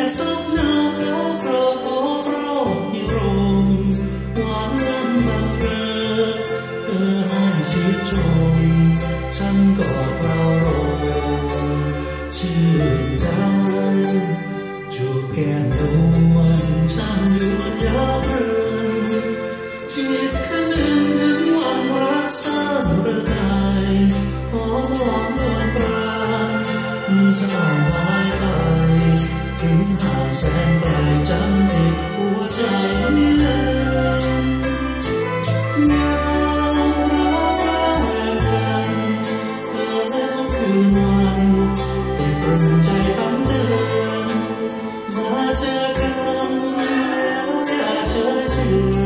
ซบหนาวเขากรอบโอบรอบยิ่งรมหวานล้ำบังเรอให้ชิดชมฉันกอดเราลงชื่นใจจูบแก้มนวลช่างยวนยาวเรือนจิตคนึงถึงวันรักซ่านระทายหอมหวานนวลปราณมีสาวหายไปถึงห่างแสนไกลจำจิตหัวใจไม่ลืมเงาร้องร้องเรื่อนเธอแล้วคืนวันแต่ตรึงใจฝันเดือนมาเจอกันอย่าเฉยเฉย